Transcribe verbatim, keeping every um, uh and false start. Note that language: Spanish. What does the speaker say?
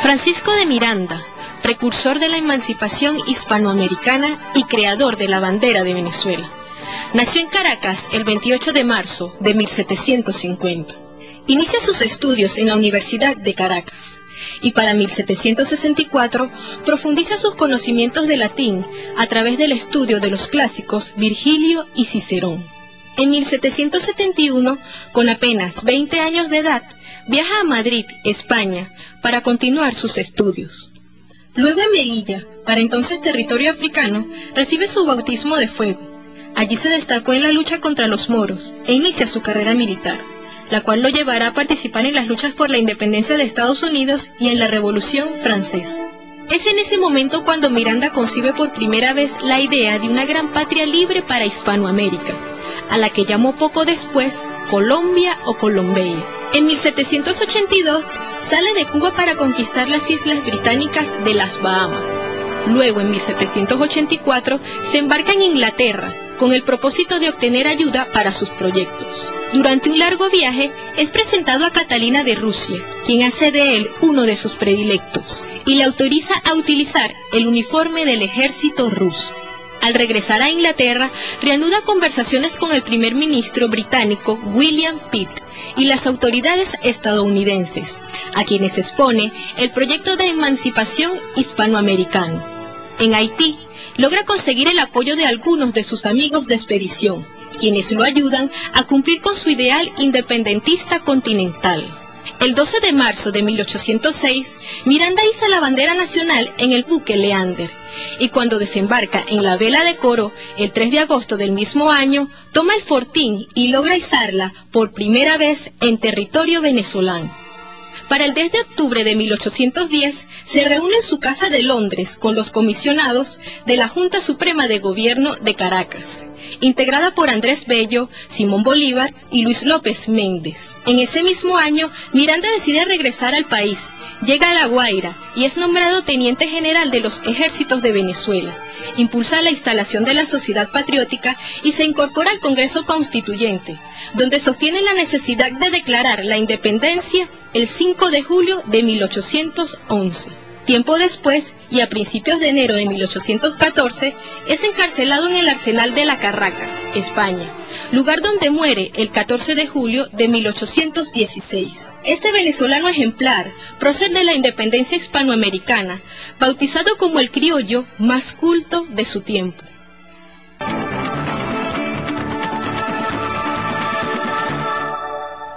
Francisco de Miranda, precursor de la emancipación hispanoamericana y creador de la bandera de Venezuela. Nació en Caracas el veintiocho de marzo de mil setecientos cincuenta. Inicia sus estudios en la Universidad de Caracas y para mil setecientos sesenta y cuatro profundiza sus conocimientos de latín a través del estudio de los clásicos Virgilio y Cicerón. En mil setecientos setenta y uno, con apenas veinte años de edad, viaja a Madrid, España, para continuar sus estudios. Luego en Melilla, para entonces territorio africano, recibe su bautismo de fuego. Allí se destacó en la lucha contra los moros e inicia su carrera militar, la cual lo llevará a participar en las luchas por la independencia de Estados Unidos y en la Revolución Francesa. Es en ese momento cuando Miranda concibe por primera vez la idea de una gran patria libre para Hispanoamérica, a la que llamó poco después Colombia o Colombia. En mil setecientos ochenta y dos sale de Cuba para conquistar las islas británicas de las Bahamas. Luego, en mil setecientos ochenta y cuatro, se embarca en Inglaterra con el propósito de obtener ayuda para sus proyectos. Durante un largo viaje, es presentado a Catalina de Rusia, quien hace de él uno de sus predilectos, y le autoriza a utilizar el uniforme del ejército ruso. Al regresar a Inglaterra, reanuda conversaciones con el primer ministro británico William Pitt y las autoridades estadounidenses, a quienes expone el proyecto de emancipación hispanoamericano. En Haití, logra conseguir el apoyo de algunos de sus amigos de expedición, quienes lo ayudan a cumplir con su ideal independentista continental. El doce de marzo de mil ochocientos seis, Miranda iza la bandera nacional en el buque Leander, y cuando desembarca en la vela de Coro, el tres de agosto del mismo año, toma el fortín y logra izarla por primera vez en territorio venezolano. Para el diez de octubre de mil ochocientos diez, se reúne en su casa de Londres con los comisionados de la Junta Suprema de Gobierno de Caracas, integrada por Andrés Bello, Simón Bolívar y Luis López Méndez. En ese mismo año, Miranda decide regresar al país, llega a La Guaira y es nombrado teniente general de los ejércitos de Venezuela. Impulsa la instalación de la Sociedad Patriótica y se incorpora al Congreso Constituyente, donde sostiene la necesidad de declarar la independencia el cinco de julio de mil ochocientos once. Tiempo después, y a principios de enero de mil ochocientos catorce, es encarcelado en el Arsenal de la Carraca, España, lugar donde muere el catorce de julio de mil ochocientos dieciséis. Este venezolano ejemplar, prócer de la independencia hispanoamericana, bautizado como el criollo más culto de su tiempo.